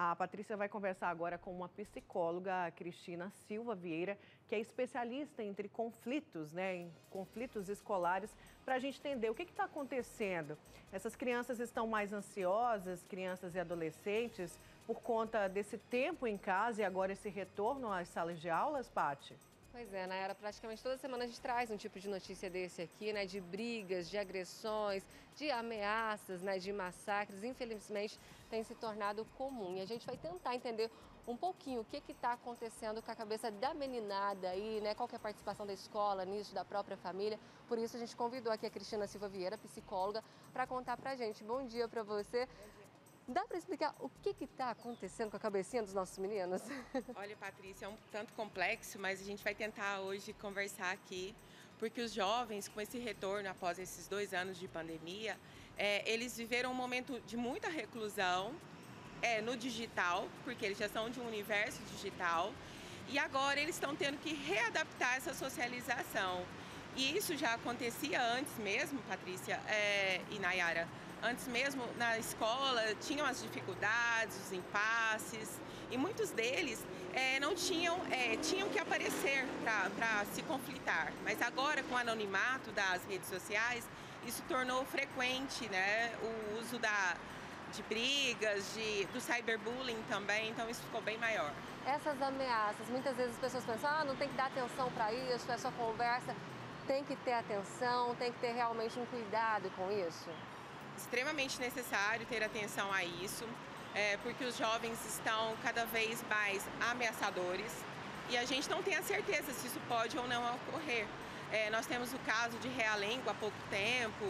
A Patrícia vai conversar agora com uma psicóloga, a Cristina Silva Vieira, que é especialista entre conflitos, em conflitos escolares, para a gente entender o que está acontecendo. Essas crianças estão mais ansiosas, crianças e adolescentes, por conta desse tempo em casa e agora esse retorno às salas de aulas, Paty? Pois é, Nayara, praticamente toda semana a gente traz um tipo de notícia desse aqui, de brigas, de agressões, de ameaças, de massacres. Infelizmente, tem se tornado comum. E a gente vai tentar entender um pouquinho o que está acontecendo com a cabeça da meninada aí, qual que é a participação da escola nisso, da própria família. Por isso, a gente convidou aqui a Cristina Silva Vieira, psicóloga, para contar pra gente. Bom dia para você. Dá para explicar o que está acontecendo com a cabecinha dos nossos meninos? Olha, Patrícia, é um tanto complexo, mas a gente vai tentar hoje conversar aqui, porque os jovens, com esse retorno após esses 2 anos de pandemia, eles viveram um momento de muita reclusão no digital, porque eles já são de um universo digital, e agora eles estão tendo que readaptar essa socialização. E isso já acontecia antes mesmo, Patrícia e Nayara. Antes mesmo, na escola, tinham as dificuldades, os impasses, e muitos deles não tinham que aparecer para se conflitar. Mas agora, com o anonimato das redes sociais, isso tornou frequente, o uso de brigas, do cyberbullying também, então isso ficou bem maior. Essas ameaças, muitas vezes as pessoas pensam, não tem que dar atenção para isso, é só conversa. Tem que ter atenção, tem que ter realmente um cuidado com isso. Extremamente necessário ter atenção a isso, porque os jovens estão cada vez mais ameaçadores e a gente não tem a certeza se isso pode ou não ocorrer. Nós temos o caso de Realengo há pouco tempo,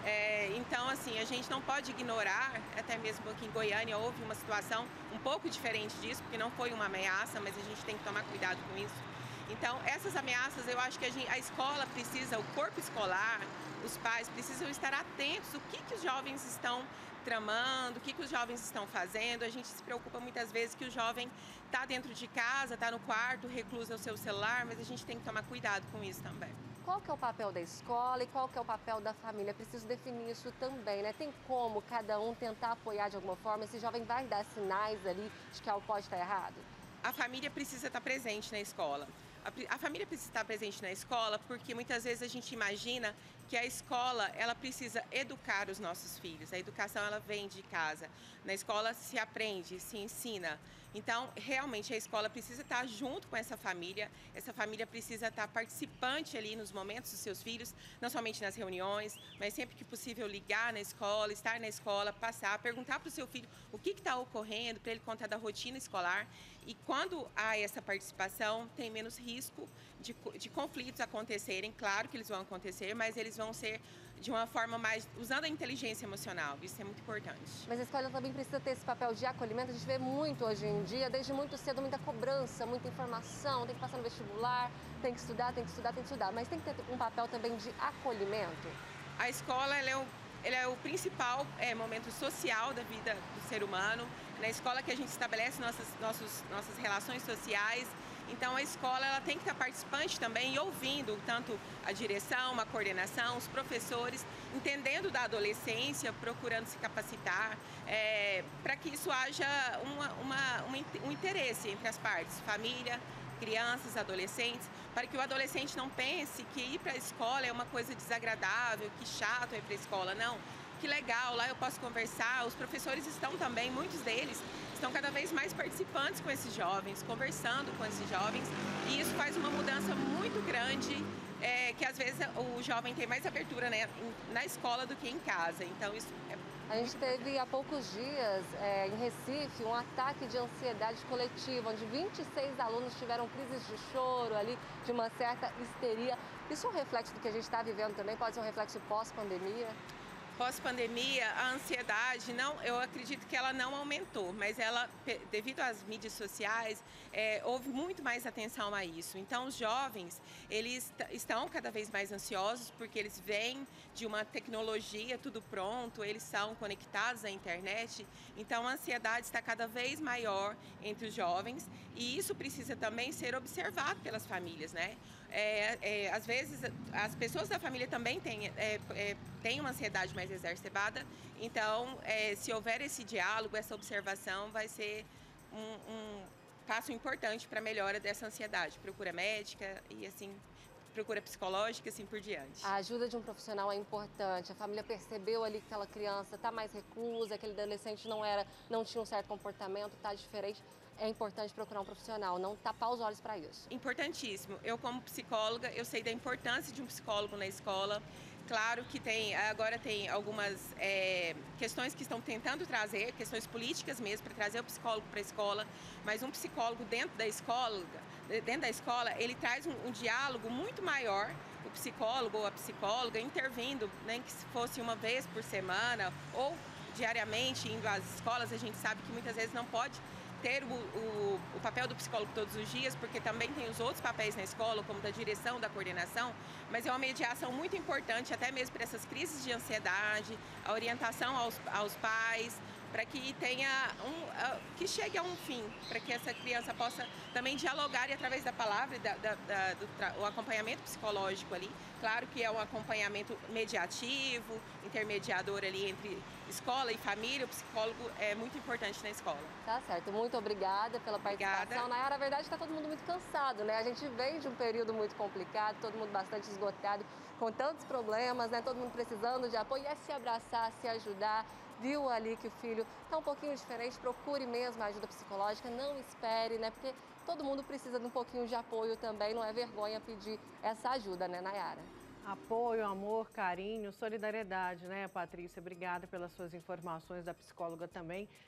então assim, a gente não pode ignorar, até mesmo aqui em Goiânia houve uma situação um pouco diferente disso, porque não foi uma ameaça, mas a gente tem que tomar cuidado com isso. Então, essas ameaças, eu acho que a escola precisa, o corpo escolar, os pais precisam estar atentos o que os jovens estão tramando, o que os jovens estão fazendo. A gente se preocupa muitas vezes que o jovem está dentro de casa, está no quarto, recluso ao seu celular, mas a gente tem que tomar cuidado com isso também. Qual que é o papel da escola e qual que é o papel da família? Preciso definir isso também, Tem como cada um tentar apoiar de alguma forma? Esse jovem vai dar sinais ali de que algo pode estar errado? A família precisa estar presente na escola. A família precisa estar presente na escola porque muitas vezes a gente imagina que a escola ela precisa educar os nossos filhos. A educação ela vem de casa. Na escola se aprende, se ensina. Então, realmente a escola precisa estar junto com essa família precisa estar participante ali nos momentos dos seus filhos, não somente nas reuniões, mas sempre que possível ligar na escola, estar na escola, passar, perguntar para o seu filho o que está ocorrendo, para ele contar da rotina escolar. E quando há essa participação, tem menos risco de conflitos acontecerem. Claro que eles vão acontecer, mas eles vão ser de uma forma mais usando a inteligência emocional. Isso é muito importante. Mas a escola também precisa ter esse papel de acolhimento. A gente vê muito hoje em dia, desde muito cedo, muita cobrança, muita informação, tem que passar no vestibular, tem que estudar, tem que estudar, tem que estudar. Mas tem que ter um papel também de acolhimento. A escola ela é o principal momento social da vida do ser humano. Na escola que a gente estabelece nossas relações sociais. Então a escola ela tem que estar participante também e ouvindo tanto a direção, a coordenação, os professores, entendendo da adolescência, procurando se capacitar, para que isso haja um interesse entre as partes, família, crianças, adolescentes, para que o adolescente não pense que ir para a escola é uma coisa desagradável, que chato ir para a escola, não. Que legal, lá eu posso conversar, os professores estão também, muitos deles estão cada vez mais participantes com esses jovens, conversando com esses jovens, e isso faz uma mudança muito grande, que às vezes o jovem tem mais abertura na escola do que em casa, então isso A gente teve há poucos dias, em Recife, um ataque de ansiedade coletiva, onde 26 alunos tiveram crises de choro ali, de uma certa histeria. Isso é um reflexo do que a gente está vivendo também? Pode ser um reflexo pós-pandemia? Pós-pandemia, a ansiedade, eu acredito que ela não aumentou, mas ela, devido às mídias sociais, houve muito mais atenção a isso. Então, os jovens, eles estão cada vez mais ansiosos porque eles vêm de uma tecnologia, tudo pronto, eles são conectados à internet. Então, a ansiedade está cada vez maior entre os jovens e isso precisa também ser observado pelas famílias, às vezes, as pessoas da família também têm uma ansiedade mais exacerbada, então se houver esse diálogo, essa observação vai ser um passo importante para a melhora dessa ansiedade. Procura médica e assim, procura psicológica e assim por diante. A ajuda de um profissional é importante. A família percebeu ali que aquela criança está mais reclusa, aquele adolescente não tinha um certo comportamento, está diferente. É importante procurar um profissional, não tapar os olhos para isso. Importantíssimo. Eu, como psicóloga, eu sei da importância de um psicólogo na escola. Claro que agora tem algumas questões que estão tentando trazer, questões políticas mesmo, para trazer o psicólogo para a escola, mas um psicólogo dentro da escola, ele traz um diálogo muito maior, o psicólogo ou a psicóloga intervindo, nem que fosse uma vez por semana ou diariamente indo às escolas. A gente sabe que muitas vezes não pode ter o papel do psicólogo todos os dias, porque também tem os outros papéis na escola, como da direção, da coordenação, mas é uma mediação muito importante, até mesmo para essas crises de ansiedade, a orientação aos pais, para que que chegue a um fim, para que essa criança possa também dialogar e através da palavra, o acompanhamento psicológico ali, claro que é um acompanhamento mediativo, intermediador ali entre escola e família, o psicólogo é muito importante na escola. Tá certo, muito obrigada pela participação. Obrigada. Nayara, a verdade é que está todo mundo muito cansado, né? A gente vem de um período muito complicado, todo mundo bastante esgotado, com tantos problemas, né? Todo mundo precisando de apoio, é se abraçar, se ajudar. Viu ali que o filho está um pouquinho diferente, procure mesmo a ajuda psicológica, não espere, né? Porque todo mundo precisa de um pouquinho de apoio também, não é vergonha pedir essa ajuda, né, Nayara? Apoio, amor, carinho, solidariedade, né, Patrícia? Obrigada pelas suas informações, da psicóloga também.